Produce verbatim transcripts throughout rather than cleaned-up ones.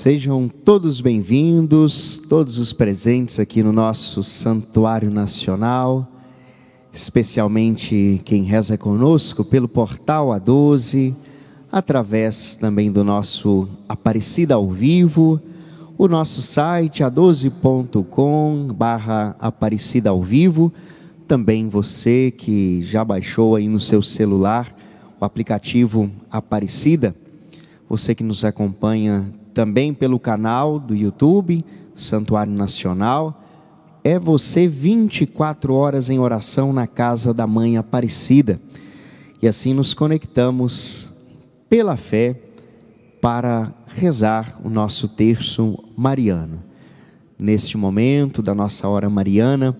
Sejam todos bem-vindos, todos os presentes aqui no nosso Santuário Nacional, especialmente quem reza conosco pelo portal A doze, através também do nosso Aparecida ao Vivo, o nosso site a doze ponto com barra Aparecida ao Vivo, também você que já baixou aí no seu celular o aplicativo Aparecida, você que nos acompanha também pelo canal do YouTube, Santuário Nacional, é você vinte e quatro horas em oração na casa da Mãe Aparecida. E assim nos conectamos pela fé para rezar o nosso terço mariano. Neste momento da nossa hora mariana,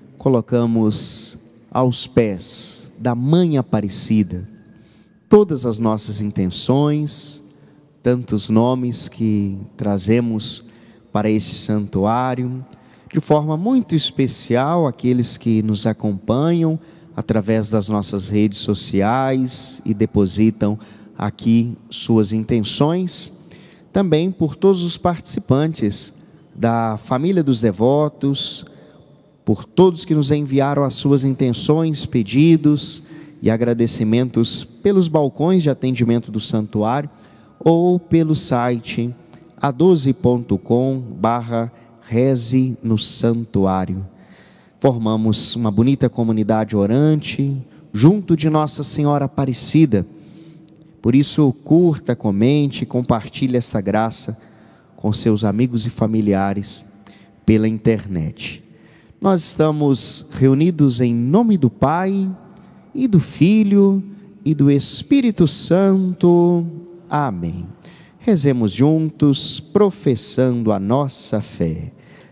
colocamos aos pés da Mãe Aparecida todas as nossas intenções, tantos nomes que trazemos para este santuário, de forma muito especial aqueles que nos acompanham através das nossas redes sociais e depositam aqui suas intenções, também por todos os participantes da família dos devotos, por todos que nos enviaram as suas intenções, pedidos e agradecimentos pelos balcões de atendimento do santuário, ou pelo site a doze ponto com barra reze no santuário. Formamos uma bonita comunidade orante, junto de Nossa Senhora Aparecida. Por isso, curta, comente, compartilhe esta graça com seus amigos e familiares pela internet. Nós estamos reunidos em nome do Pai, e do Filho, e do Espírito Santo. Amém. Rezemos juntos, professando a nossa fé.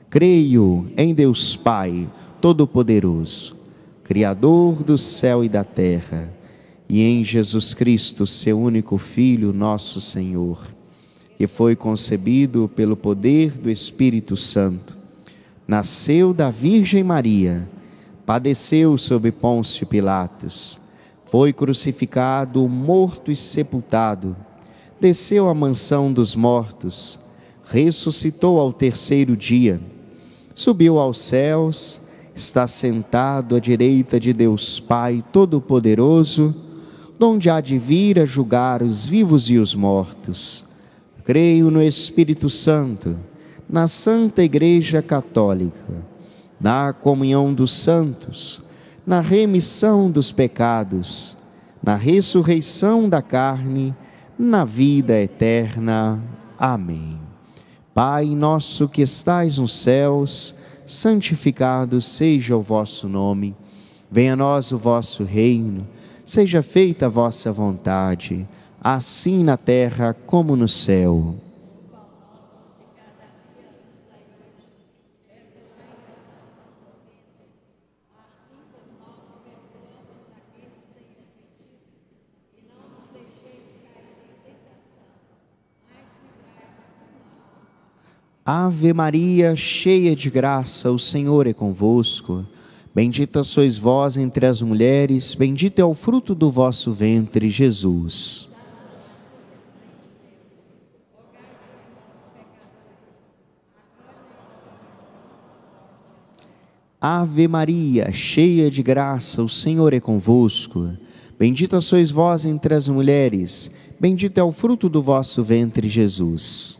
Creio em Deus Pai Todo-Poderoso, Criador do céu e da terra, e em Jesus Cristo, seu único Filho, nosso Senhor, que foi concebido pelo poder do Espírito Santo, nasceu da Virgem Maria, padeceu sob Pôncio Pilatos, foi crucificado, morto e sepultado, desceu à mansão dos mortos, ressuscitou ao terceiro dia, subiu aos céus, está sentado à direita de Deus Pai Todo-Poderoso, donde há de vir a julgar os vivos e os mortos. Creio no Espírito Santo, na Santa Igreja Católica, na comunhão dos santos, na remissão dos pecados, na ressurreição da carne, na vida eterna. Amém. Pai nosso que estais nos céus, santificado seja o vosso nome. Venha a nós o vosso reino. Seja feita a vossa vontade, assim na terra como no céu. Ave Maria, cheia de graça, o Senhor é convosco. Bendita sois vós entre as mulheres, bendito é o fruto do vosso ventre, Jesus. Ave Maria, cheia de graça, o Senhor é convosco. Bendita sois vós entre as mulheres, bendito é o fruto do vosso ventre, Jesus.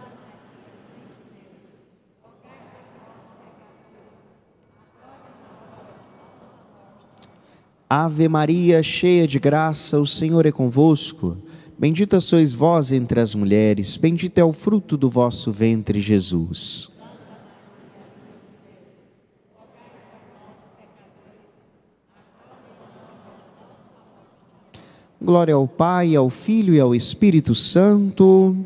Ave Maria, cheia de graça, o Senhor é convosco. Bendita sois vós entre as mulheres, bendito é o fruto do vosso ventre, Jesus. Glória ao Pai, ao Filho e ao Espírito Santo.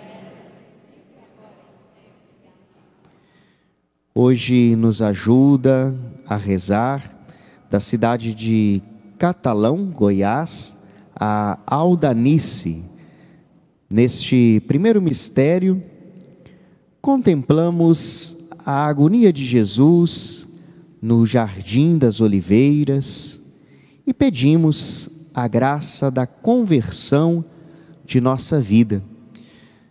Hoje nos ajuda a rezar da cidade de Catalão, Goiás, a Aldanice. Neste primeiro mistério, contemplamos a agonia de Jesus no Jardim das Oliveiras e pedimos a graça da conversão de nossa vida.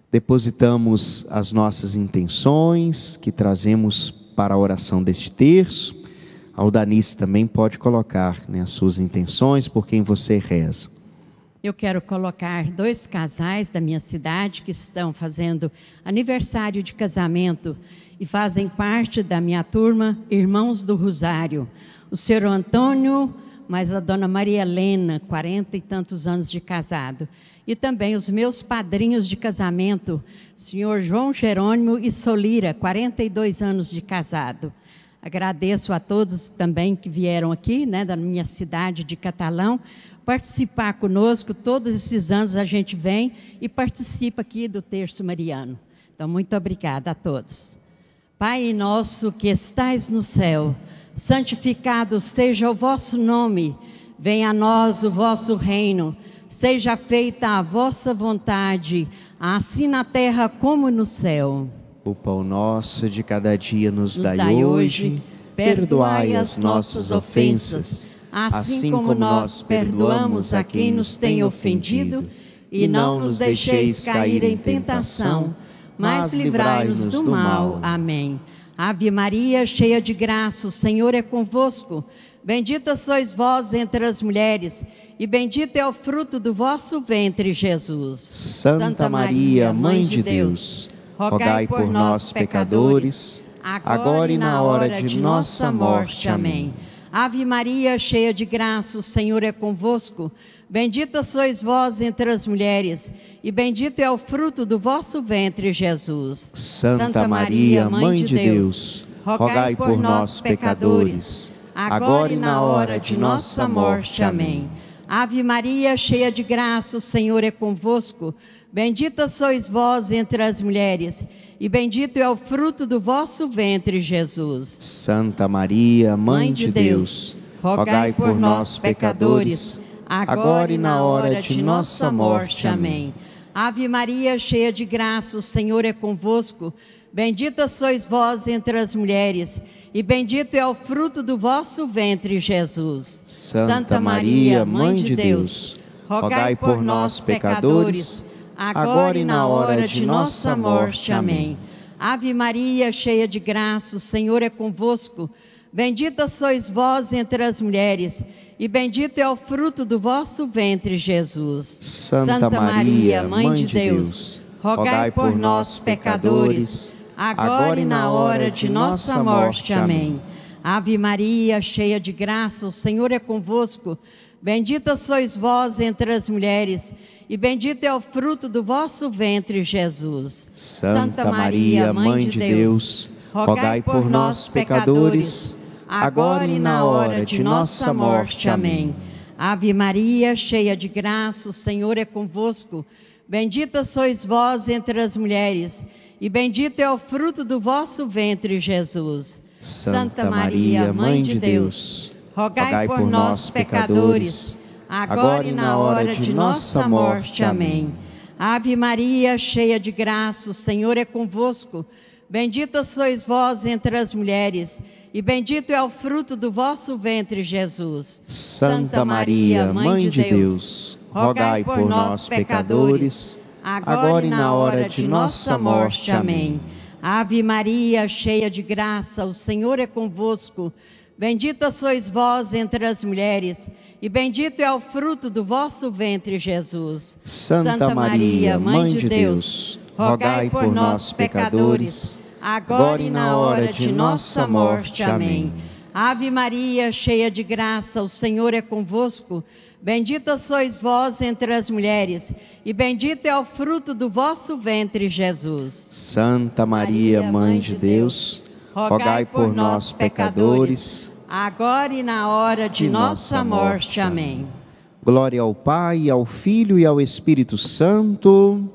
Depositamos as nossas intenções que trazemos para a oração deste terço. A Aldanice também pode colocar, né, as suas intenções por quem você reza. Eu quero colocar dois casais da minha cidade que estão fazendo aniversário de casamento e fazem parte da minha turma, Irmãos do Rosário. O senhor Antônio, mas a dona Maria Helena, quarenta e tantos anos de casado. E também os meus padrinhos de casamento, senhor João Jerônimo e Solira, quarenta e dois anos de casado. Agradeço a todos também que vieram aqui, né, da minha cidade de Catalão, participar conosco. Todos esses anos a gente vem e participa aqui do Terço Mariano. Então, muito obrigada a todos. Pai nosso que estais no céu, santificado seja o vosso nome, venha a nós o vosso reino, seja feita a vossa vontade, assim na terra como no céu. O pão nosso de cada dia nos, Nos dai, dai hoje, hoje, perdoai as nossas ofensas, assim como nós perdoamos a quem nos tem ofendido, e não nos deixeis cair em tentação, mas livrai-nos do mal. Amém. Ave Maria, cheia de graça, o Senhor é convosco. Bendita sois vós entre as mulheres, e bendito é o fruto do vosso ventre, Jesus. Santa, Santa Maria, Mãe de Deus, rogai por nós, pecadores, agora e na hora de nossa morte. Amém. Ave Maria, cheia de graça, o Senhor é convosco. Bendita sois vós entre as mulheres, e bendito é o fruto do vosso ventre, Jesus. Santa, Santa Maria, Mãe de Deus, rogai por nós, pecadores, agora e na hora de nossa morte. Amém. Ave Maria, cheia de graça, o Senhor é convosco. Bendita sois vós entre as mulheres, e bendito é o fruto do vosso ventre, Jesus. Santa Maria, Mãe de Deus, rogai por nós, pecadores, agora e na hora de nossa morte. Amém. Ave Maria, cheia de graça, o Senhor é convosco. Bendita sois vós entre as mulheres, e bendito é o fruto do vosso ventre, Jesus. Santa Maria, Mãe de Deus, rogai por nós, pecadores, agora e na hora de nossa morte. Amém. Ave Maria, cheia de graça, o Senhor é convosco. Bendita sois vós entre as mulheres, e bendito é o fruto do vosso ventre, Jesus. Santa Maria, Mãe de Deus, rogai por nós, pecadores, agora e na hora de nossa morte. Amém. Ave Maria, cheia de graça, o Senhor é convosco. Bendita sois vós entre as mulheres, e bendito é o fruto do vosso ventre, Jesus. Santa Maria, Mãe de Deus, rogai por nós, pecadores, agora e na hora de nossa morte. Amém. Ave Maria, cheia de graça, o Senhor é convosco. Bendita sois vós entre as mulheres, e bendito é o fruto do vosso ventre, Jesus. Santa Maria, Mãe de Deus, rogai por nós, pecadores, agora e na hora de nossa morte. Amém. Ave Maria, cheia de graça, o Senhor é convosco. Bendita sois vós entre as mulheres, e bendito é o fruto do vosso ventre, Jesus. Santa Maria, Mãe de Deus, rogai por nós, pecadores, agora e na hora de nossa morte. Amém. Ave Maria, cheia de graça, o Senhor é convosco. Bendita sois vós entre as mulheres, e bendito é o fruto do vosso ventre, Jesus. Santa Maria, Mãe de Deus, rogai por nós, pecadores, agora e na hora de nossa morte. Amém. Ave Maria, cheia de graça, o Senhor é convosco. Bendita sois vós entre as mulheres, e bendito é o fruto do vosso ventre, Jesus. Santa Maria, Mãe de Deus, rogai por nós, pecadores, agora e na hora de nossa morte. Amém. Glória ao Pai, ao Filho e ao Espírito Santo.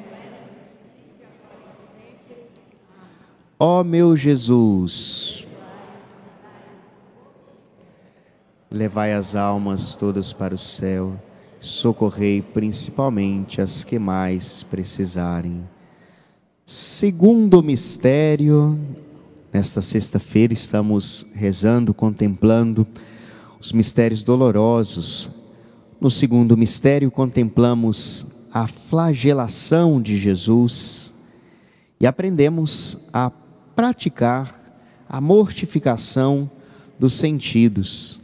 Ó meu Jesus, levai as almas todas para o céu, socorrei principalmente as que mais precisarem. Segundo mistério, nesta sexta-feira estamos rezando, contemplando os mistérios dolorosos. No segundo mistério contemplamos a flagelação de Jesus e aprendemos a praticar a mortificação dos sentidos.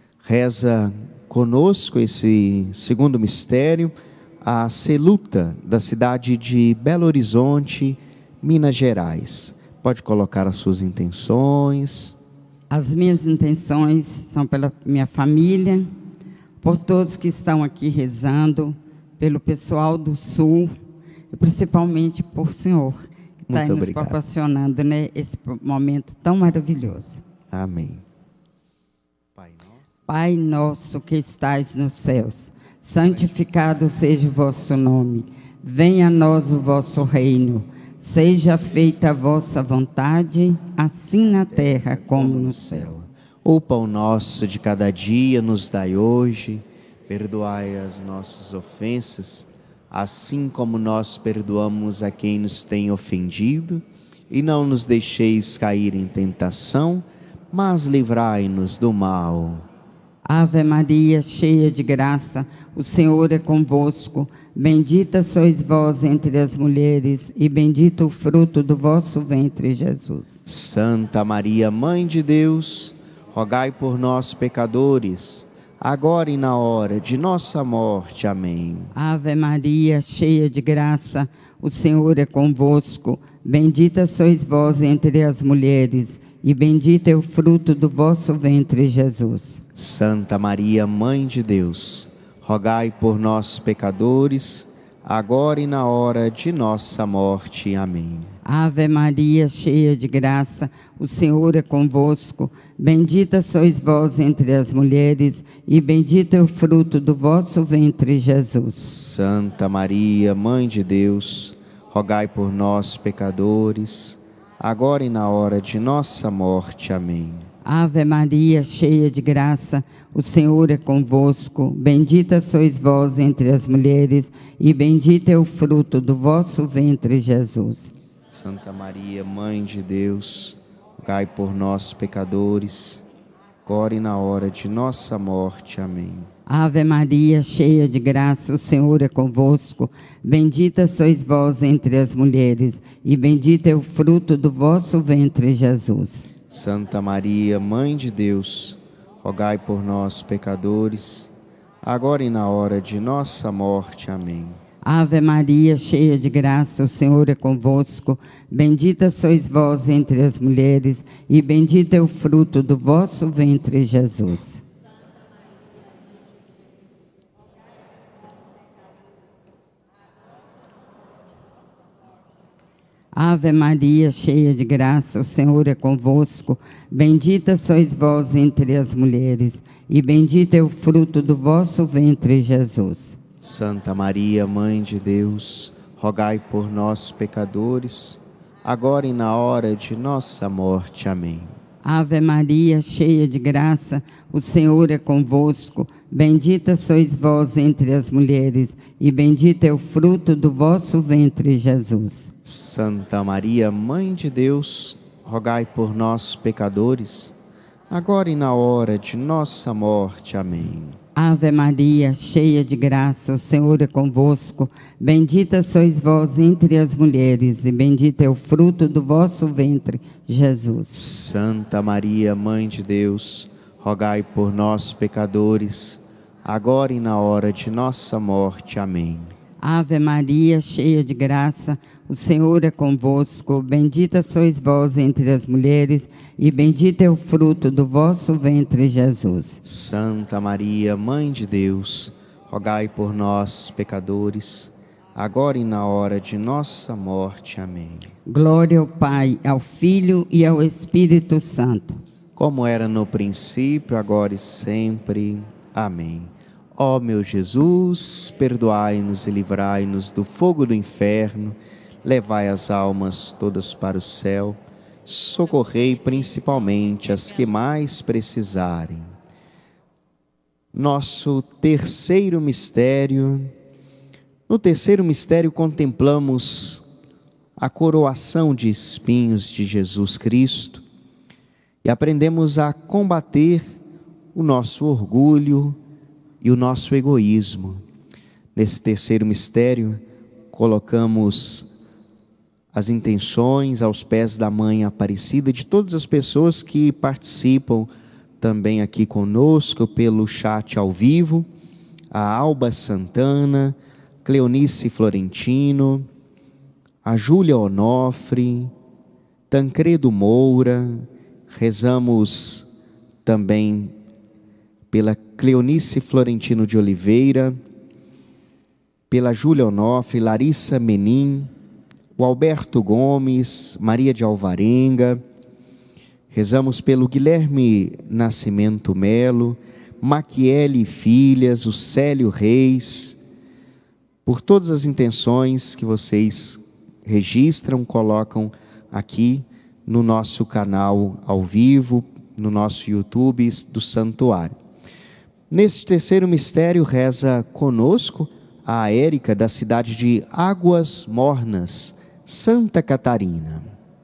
Reza conosco esse segundo mistério, a Celuta da cidade de Belo Horizonte, Minas Gerais. Pode colocar as suas intenções. As minhas intenções são pela minha família, por todos que estão aqui rezando, pelo pessoal do Sul, e principalmente por Senhor, que está aí nos proporcionando, né, esse momento tão maravilhoso. Amém. Pai nosso, Pai nosso que estais nos céus, santificado seja o vosso nome. Venha a nós o vosso reino. Seja feita a vossa vontade, assim na terra como no céu. O pão nosso de cada dia nos dai hoje. Perdoai as nossas ofensas, assim como nós perdoamos a quem nos tem ofendido. E não nos deixeis cair em tentação, mas livrai-nos do mal. Ave Maria, cheia de graça, o Senhor é convosco. Bendita sois vós entre as mulheres, e bendito o fruto do vosso ventre, Jesus. Santa Maria, Mãe de Deus, rogai por nós, pecadores, agora e na hora de nossa morte. Amém. Ave Maria, cheia de graça, o Senhor é convosco. Bendita sois vós entre as mulheres, e bendito é o fruto do vosso ventre, Jesus. Santa Maria, Mãe de Deus, rogai por nós, pecadores, agora e na hora de nossa morte. Amém. Ave Maria, cheia de graça, o Senhor é convosco. Bendita sois vós entre as mulheres, e bendito é o fruto do vosso ventre, Jesus. Santa Maria, Mãe de Deus, rogai por nós, pecadores, agora e na hora de nossa morte. Amém. Ave Maria, cheia de graça, o Senhor é convosco. Bendita sois vós entre as mulheres, e bendito é o fruto do vosso ventre, Jesus. Santa Maria, Mãe de Deus, rogai por nós, pecadores, agora e na hora de nossa morte. Amém. Ave Maria, cheia de graça, o Senhor é convosco. Bendita sois vós entre as mulheres, e bendito é o fruto do vosso ventre, Jesus. Santa Maria, Mãe de Deus, rogai por nós, pecadores, agora e na hora de nossa morte. Amém. Ave Maria, cheia de graça, o Senhor é convosco. Bendita sois vós entre as mulheres, e bendito é o fruto do vosso ventre, Jesus. Ave Maria, cheia de graça, o Senhor é convosco. Bendita sois vós entre as mulheres, e bendito é o fruto do vosso ventre, Jesus. Santa Maria, Mãe de Deus, rogai por nós, pecadores, agora e na hora de nossa morte. Amém. Ave Maria, cheia de graça, o Senhor é convosco. Bendita sois vós entre as mulheres, e bendito é o fruto do vosso ventre, Jesus. Santa Maria, Mãe de Deus, rogai por nós, pecadores, agora e na hora de nossa morte. Amém. Ave Maria, cheia de graça, o Senhor é convosco. Bendita sois vós entre as mulheres, e bendito é o fruto do vosso ventre, Jesus. Santa Maria, Mãe de Deus, rogai por nós, pecadores, agora e na hora de nossa morte. Amém. Ave Maria, cheia de graça, o Senhor é convosco. Bendita sois vós entre as mulheres, e bendito é o fruto do vosso ventre, Jesus. Santa Maria, Mãe de Deus, rogai por nós, pecadores, agora e na hora de nossa morte. Amém. Glória ao Pai, ao Filho e ao Espírito Santo. Como era no princípio, agora e sempre. Amém. Ó meu Jesus, perdoai-nos e livrai-nos do fogo do inferno, levai as almas todas para o céu, socorrei principalmente as que mais precisarem. Nosso terceiro mistério. No terceiro mistério contemplamos a coroação de espinhos de Jesus Cristo e aprendemos a combater o nosso orgulho e o nosso egoísmo. Nesse terceiro mistério, colocamos as intenções aos pés da Mãe Aparecida, de todas as pessoas que participam também aqui conosco pelo chat ao vivo, a Alba Santana, Cleonice Florentino, a Júlia Onofre, Tancredo Moura. Rezamos também pela Cleonice Florentino de Oliveira, pela Júlia Onofre, Larissa Menin, o Alberto Gomes, Maria de Alvarenga. Rezamos pelo Guilherme Nascimento Melo, Maquiele Filhas, o Célio Reis, por todas as intenções que vocês registram, colocam aqui no nosso canal ao vivo, no nosso YouTube do Santuário. Neste terceiro mistério, reza conosco a Érica, da cidade de Águas Mornas, Santa Catarina.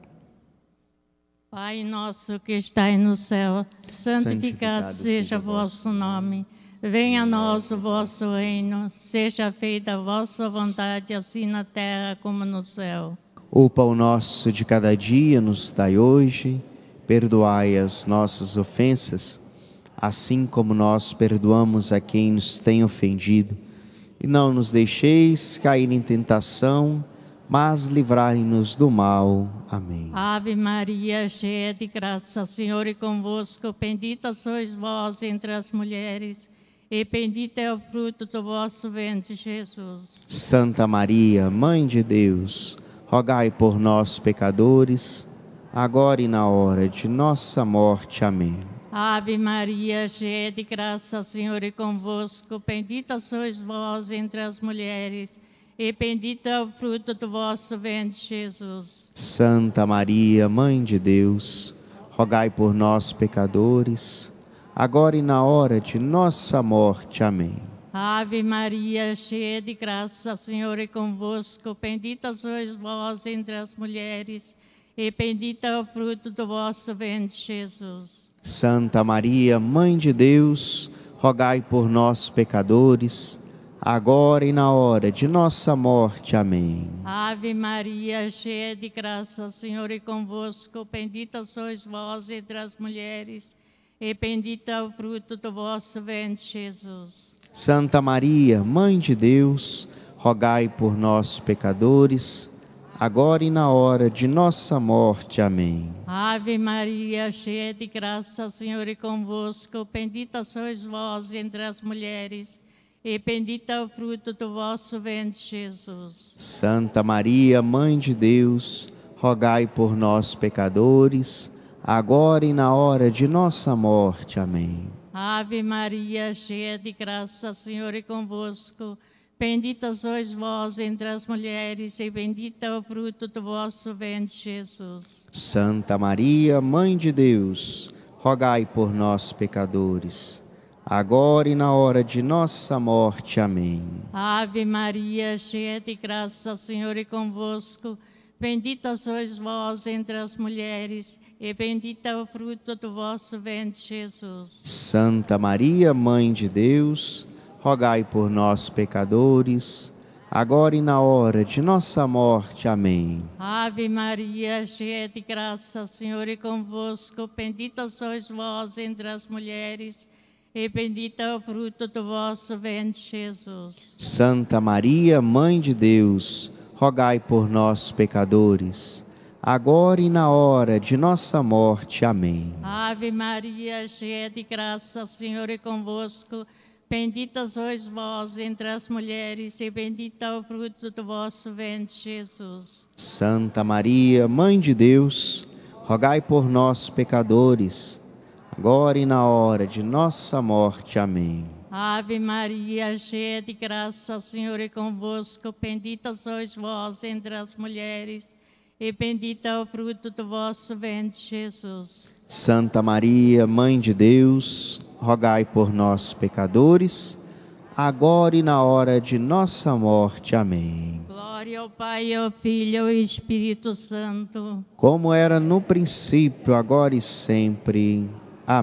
Pai nosso que estais no céu, santificado, santificado seja o vosso nome. Venha a nós o vosso reino, seja feita a vossa vontade, assim na terra como no céu. O pão nosso de cada dia nos dai hoje, perdoai as nossas ofensas, assim como nós perdoamos a quem nos tem ofendido. E não nos deixeis cair em tentação, mas livrai-nos do mal. Amém. Ave Maria, cheia de graça, o Senhor é convosco, bendita sois vós entre as mulheres, e bendito é o fruto do vosso ventre, Jesus. Santa Maria, Mãe de Deus, rogai por nós, pecadores, agora e na hora de nossa morte. Amém. Ave Maria, cheia de graça, o Senhor é convosco, bendita sois vós entre as mulheres, e bendito é o fruto do vosso ventre, Jesus. Santa Maria, Mãe de Deus, rogai por nós, pecadores, agora e na hora de nossa morte. Amém. Ave Maria, cheia de graça, o Senhor é convosco, bendita sois vós entre as mulheres, e bendito é o fruto do vosso ventre, Jesus. Santa Maria, Mãe de Deus, rogai por nós, pecadores, agora e na hora de nossa morte. Amém. Ave Maria, cheia de graça, o Senhor é convosco, bendita sois vós entre as mulheres, e bendito é o fruto do vosso ventre, Jesus. Santa Maria, Mãe de Deus, rogai por nós, pecadores, agora e na hora de nossa morte. Amém. Ave Maria, cheia de graça, o Senhor é convosco, bendita sois vós entre as mulheres, e bendito é o fruto do vosso ventre, Jesus. Santa Maria, Mãe de Deus, rogai por nós, pecadores, agora e na hora de nossa morte. Amém. Ave Maria, cheia de graça, o Senhor é convosco, bendita sois vós entre as mulheres, e bendito é o fruto do vosso ventre, Jesus. Santa Maria, Mãe de Deus, rogai por nós, pecadores, agora e na hora de nossa morte. Amém. Ave Maria, cheia de graça, o Senhor é convosco, bendita sois vós entre as mulheres, e bendito é o fruto do vosso ventre, Jesus. Santa Maria, Mãe de Deus, rogai por nós, pecadores, agora e na hora de nossa morte. Amém. Ave Maria, cheia de graça, o Senhor é convosco, bendita sois vós entre as mulheres, e bendito é o fruto do vosso ventre, Jesus. Santa Maria, Mãe de Deus, rogai por nós, pecadores, agora e na hora de nossa morte. Amém. Ave Maria, cheia de graça, o Senhor é convosco, bendita sois vós entre as mulheres, e bendito é o fruto do vosso ventre, Jesus. Santa Maria, Mãe de Deus, rogai por nós, pecadores, agora e na hora de nossa morte. Amém. Ave Maria, cheia de graça, o Senhor é convosco, bendita sois vós entre as mulheres, e bendito é o fruto do vosso ventre, Jesus. Santa Maria, Mãe de Deus, rogai por nós, pecadores, agora e na hora de nossa morte. Amém. Glória ao Pai, ao Filho e ao Espírito Santo, como era no princípio, agora e sempre.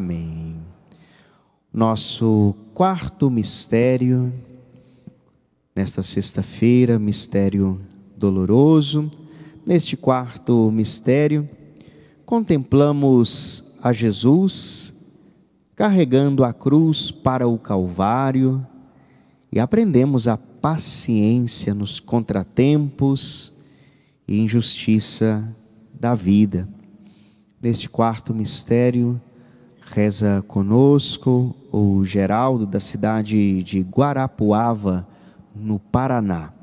Amém. Nosso quarto mistério, Nesta sexta-feira, mistério doloroso, neste quarto mistério, contemplamos a Jesus carregando a cruz para o Calvário e aprendemos a paciência nos contratempos e injustiça da vida. Neste quarto mistério, reza conosco o Geraldo, da cidade de Guarapuava, no Paraná.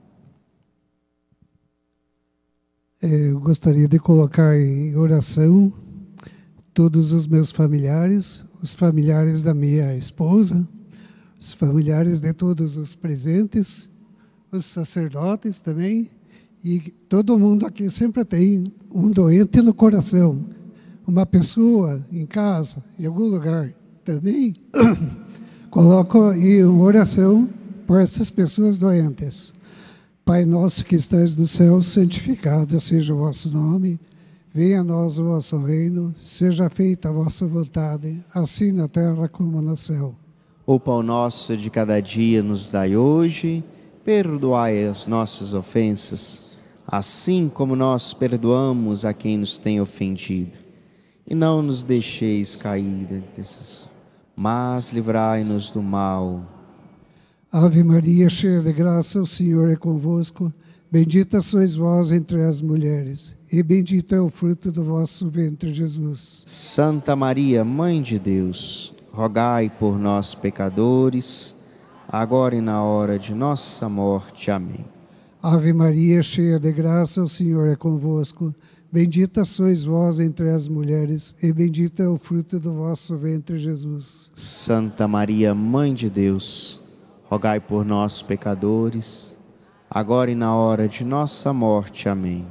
Eu gostaria de colocar em oração todos os meus familiares, os familiares da minha esposa, os familiares de todos os presentes, os sacerdotes também, e todo mundo aqui sempre tem um doente no coração, uma pessoa em casa, em algum lugar. Também coloco em oração por essas pessoas doentes. Pai nosso que estás no céu, santificado seja o vosso nome. Venha a nós o vosso reino, seja feita a vossa vontade, assim na terra como no céu. O pão nosso de cada dia nos dai hoje, perdoai as nossas ofensas, assim como nós perdoamos a quem nos tem ofendido. E não nos deixeis cair desses, mas livrai-nos do mal. Ave Maria, cheia de graça, o Senhor é convosco. Bendita sois vós entre as mulheres, e bendito é o fruto do vosso ventre, Jesus. Santa Maria, Mãe de Deus, rogai por nós, pecadores, agora e na hora de nossa morte. Amém. Ave Maria, cheia de graça, o Senhor é convosco. Bendita sois vós entre as mulheres, e bendito é o fruto do vosso ventre, Jesus. Santa Maria, Mãe de Deus, rogai por nós, pecadores, agora e na hora de nossa morte. Amém.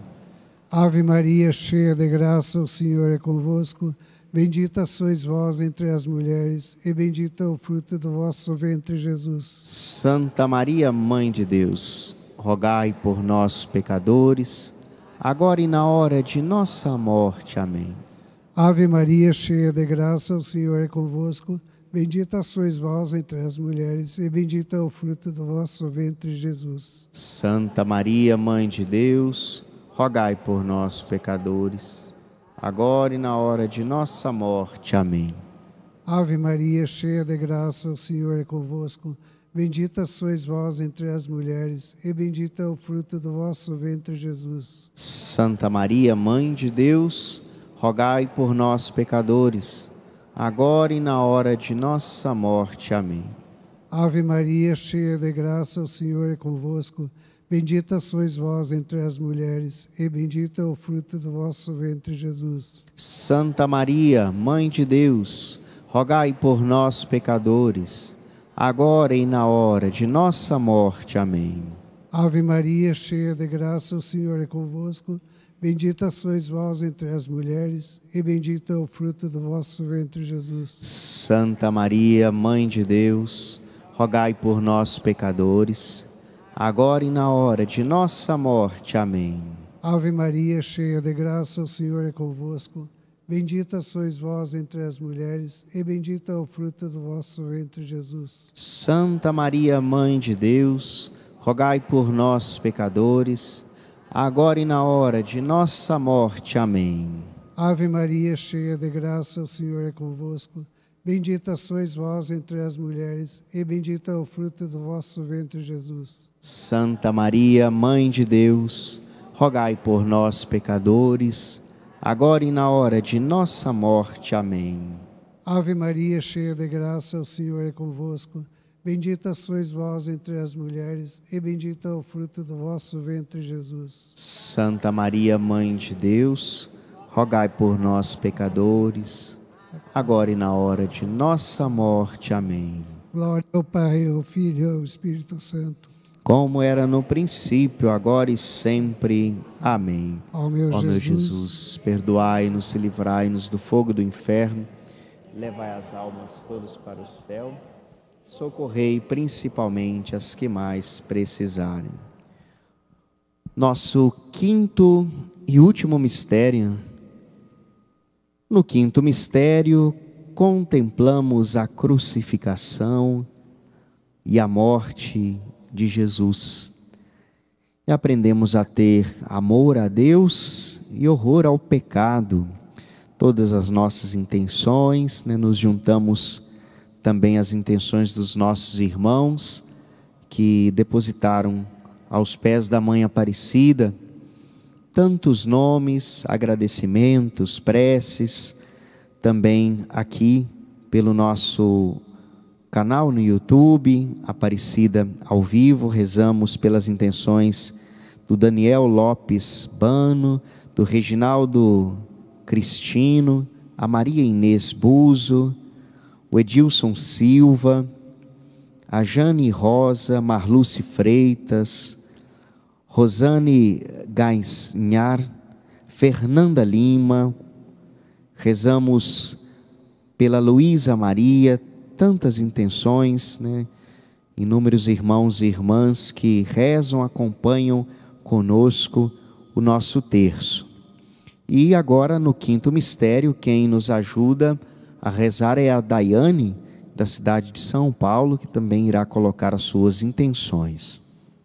Ave Maria, cheia de graça, o Senhor é convosco. Bendita sois vós entre as mulheres, e bendito é o fruto do vosso ventre, Jesus. Santa Maria, Mãe de Deus, rogai por nós, pecadores, agora e na hora de nossa morte. Amém. Ave Maria, cheia de graça, o Senhor é convosco. Bendita sois vós entre as mulheres, e bendito é o fruto do vosso ventre, Jesus. Santa Maria, Mãe de Deus, rogai por nós, pecadores, agora e na hora de nossa morte. Amém. Ave Maria, cheia de graça, o Senhor é convosco. Bendita sois vós entre as mulheres, e bendito é o fruto do vosso ventre, Jesus. Santa Maria, Mãe de Deus, rogai por nós, pecadores, agora e na hora de nossa morte. Amém. Ave Maria, cheia de graça, o Senhor é convosco. Bendita sois vós entre as mulheres, e bendito é o fruto do vosso ventre, Jesus. Santa Maria, Mãe de Deus, rogai por nós, pecadores, agora e na hora de nossa morte. Amém. Ave Maria, cheia de graça, o Senhor é convosco. Bendita sois vós entre as mulheres, e bendito é o fruto do vosso ventre, Jesus. Santa Maria, Mãe de Deus, rogai por nós, pecadores, agora e na hora de nossa morte. Amém. Ave Maria, cheia de graça, o Senhor é convosco. Bendita sois vós entre as mulheres, e bendito é o fruto do vosso ventre, Jesus. Santa Maria, Mãe de Deus, rogai por nós, pecadores, agora e na hora de nossa morte. Amém. Ave Maria, cheia de graça, o Senhor é convosco. Bendita sois vós entre as mulheres, e bendito é o fruto do vosso ventre, Jesus. Santa Maria, Mãe de Deus, rogai por nós, pecadores, agora e na hora de nossa morte. Amém. Ave Maria, cheia de graça, o Senhor é convosco. Bendita sois vós entre as mulheres, e bendito é o fruto do vosso ventre, Jesus. Santa Maria, Mãe de Deus, rogai por nós, pecadores, agora e na hora de nossa morte. Amém. Glória ao Pai, ao Filho e ao Espírito Santo. Como era no princípio, agora e sempre. Amém. Ó meu, Ó Jesus, meu Jesus, perdoai-nos e livrai-nos do fogo do inferno. Levai as almas todas para o céu. Socorrei principalmente as que mais precisarem. Nosso quinto e último mistério. No quinto mistério, contemplamos a crucificação e a morte de Jesus. E aprendemos a ter amor a Deus e horror ao pecado. Todas as nossas intenções, né, nos juntamos também às intenções dos nossos irmãos que depositaram aos pés da Mãe Aparecida tantos nomes, agradecimentos, preces, também aqui pelo nosso canal no YouTube, Aparecida ao Vivo, rezamos pelas intenções do Daniel Lopes Bano, do Reginaldo Cristino, a Maria Inês Buzo, o Edilson Silva, a Jane Rosa, Marluce Freitas, Rosane Gainhar, Fernanda Lima. Rezamos pela Luísa Maria, tantas intenções, né? Inúmeros irmãos e irmãs que rezam, acompanham conosco o nosso terço. E agora, no quinto mistério, quem nos ajuda a rezar é a Daiane, da cidade de São Paulo, que também irá colocar as suas intenções.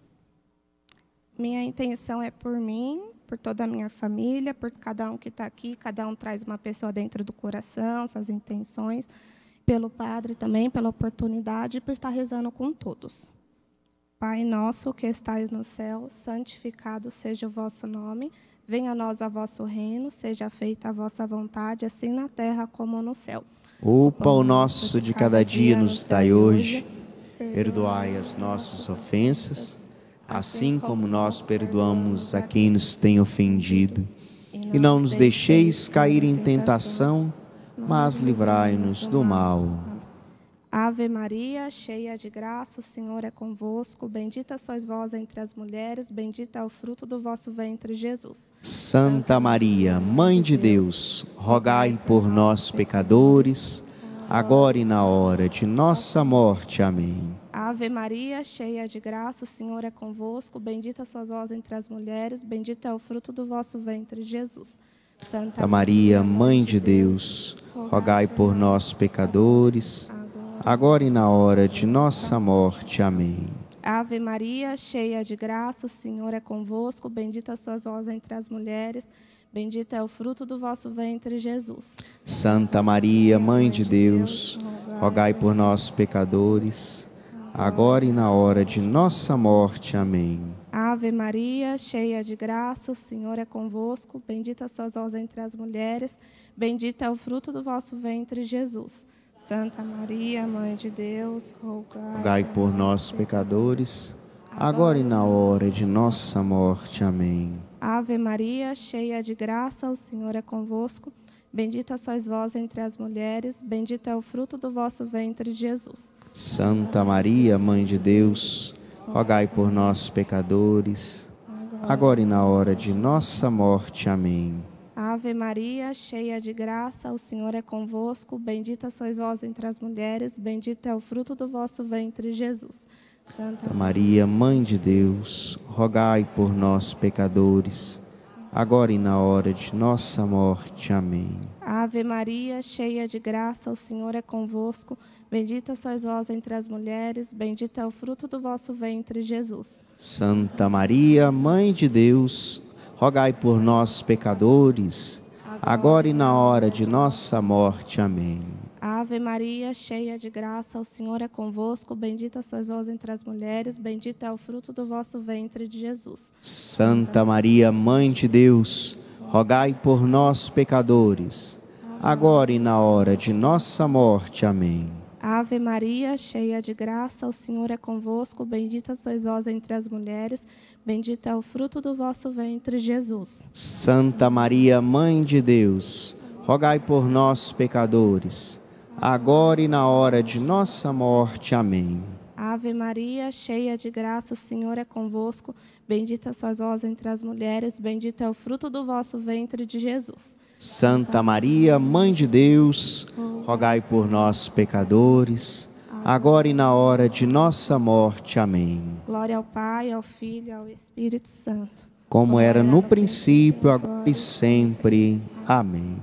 Minha intenção é por mim, por toda a minha família, por cada um que está aqui. Cada um traz uma pessoa dentro do coração, suas intenções. Pelo Padre também, pela oportunidade, por estar rezando com todos. Pai nosso que estais no céu, santificado seja o vosso nome. Venha a nós a vosso reino, seja feita a vossa vontade, assim na terra como no céu. O pão nosso de cada dia nos dai hoje. Perdoai as nossas ofensas, assim como nós perdoamos a quem nos tem ofendido. E não nos deixeis cair em tentação, mas livrai-nos do mal. Ave Maria, cheia de graça, o Senhor é convosco. Bendita sois vós entre as mulheres, bendito é o fruto do vosso ventre, Jesus. Santa Maria, Mãe de Deus, rogai por nós, pecadores, agora e na hora de nossa morte. Amém. Ave Maria, cheia de graça, o Senhor é convosco. Bendita sois vós entre as mulheres, bendito é o fruto do vosso ventre, Jesus. Santa Maria, Mãe de Deus, rogai por nós, pecadores, agora e na hora de nossa morte. Amém. Ave Maria, cheia de graça, o Senhor é convosco. Bendita sois vós entre as mulheres, bendito é o fruto do vosso ventre, Jesus. Santa Maria, Mãe de Deus, rogai por nós, pecadores, agora e na hora de nossa morte. Amém. Ave Maria, cheia de graça, o Senhor é convosco. Bendita sois vós entre as mulheres, bendito é o fruto do vosso ventre, Jesus. Santa Maria, Mãe de Deus, rogai, rogai por nós, pecadores, agora e na hora de nossa morte. Amém. Ave Maria, cheia de graça, o Senhor é convosco. Bendita sois vós entre as mulheres, bendito é o fruto do vosso ventre, Jesus. Santa Maria, Mãe de Deus, rogai por nós, pecadores, agora e na hora de nossa morte. Amém. Ave Maria, cheia de graça, o Senhor é convosco. Bendita sois vós entre as mulheres, bendito é o fruto do vosso ventre, Jesus. Santa Maria, Mãe de Deus, rogai por nós, pecadores, agora e na hora de nossa morte. Amém. Ave Maria, cheia de graça, o Senhor é convosco. Bendita sois vós entre as mulheres, bendito é o fruto do vosso ventre, Jesus. Santa Maria, Mãe de Deus, rogai por nós, pecadores, agora e na hora de nossa morte. Amém. Ave Maria, cheia de graça, o Senhor é convosco. Bendita sois vós entre as mulheres, bendito é o fruto do vosso ventre, de Jesus. Santa Maria, Mãe de Deus, rogai por nós, pecadores, agora e na hora de nossa morte. Amém. Ave Maria, cheia de graça, o Senhor é convosco. Bendita sois vós entre as mulheres, bendito é o fruto do vosso ventre, Jesus. Santa Maria, Mãe de Deus, rogai por nós, pecadores, agora e na hora de nossa morte. Amém. Ave Maria, cheia de graça, o Senhor é convosco. Bendita sois vós entre as mulheres, bendito é o fruto do vosso ventre, de Jesus. Santa Maria, Mãe de Deus, rogai por nós, pecadores, agora e na hora de nossa morte. Amém. Glória ao Pai, ao Filho e ao Espírito Santo. Como era no princípio, agora e sempre. Amém.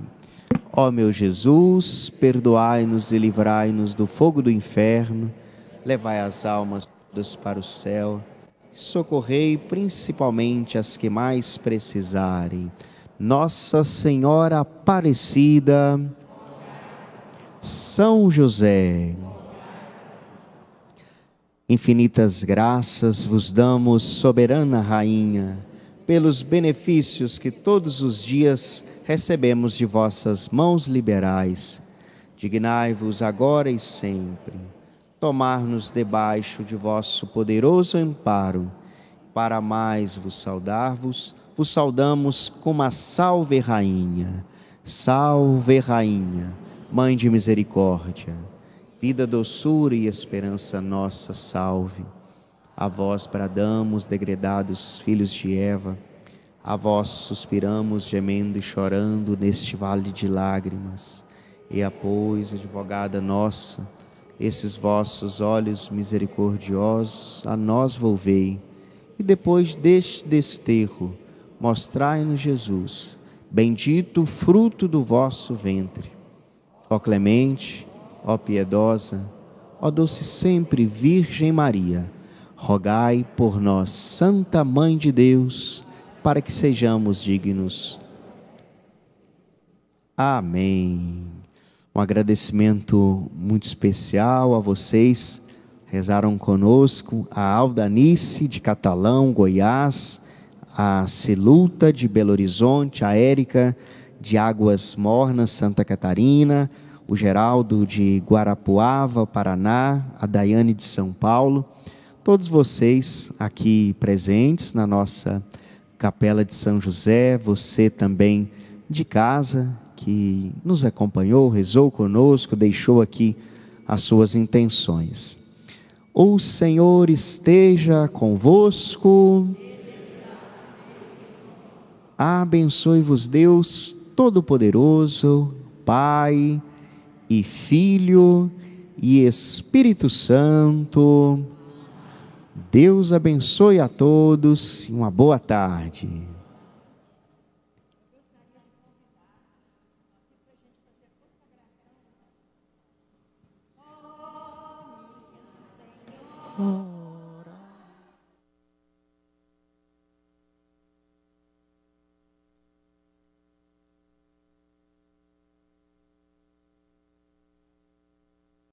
Ó meu Jesus, perdoai-nos e livrai-nos do fogo do inferno, levai as almas para o céu, socorrei principalmente as que mais precisarem. Nossa Senhora Aparecida, São José, infinitas graças vos damos, soberana Rainha, pelos benefícios que todos os dias recebemos de vossas mãos liberais. Dignai-vos agora e sempre tomar-nos debaixo de vosso poderoso amparo. Para mais vos saudar-vos, vos saudamos como a Salve Rainha. Salve Rainha, Mãe de misericórdia, vida, doçura e esperança nossa, salve. A vós bradamos, degredados filhos de Eva, a vós suspiramos, gemendo e chorando neste vale de lágrimas. E a, pois, advogada nossa, esses vossos olhos misericordiosos a nós volvei, e depois deste desterro, mostrai-nos Jesus, bendito o fruto do vosso ventre. Ó clemente, ó piedosa, ó doce sempre Virgem Maria, rogai por nós, Santa Mãe de Deus, para que sejamos dignos. Amém. Um agradecimento muito especial a vocês, rezaram conosco, a Aldanice de Catalão, Goiás, a Ciluta de Belo Horizonte, a Érica de Águas Mornas, Santa Catarina, o Geraldo de Guarapuava, Paraná, a Daiane de São Paulo, todos vocês aqui presentes na nossa Capela de São José, você também de casa, que nos acompanhou, rezou conosco, deixou aqui as suas intenções. O Senhor esteja convosco. Abençoe-vos Deus Todo-Poderoso, Pai e Filho e Espírito Santo. Deus abençoe a todos e uma boa tarde. Oh.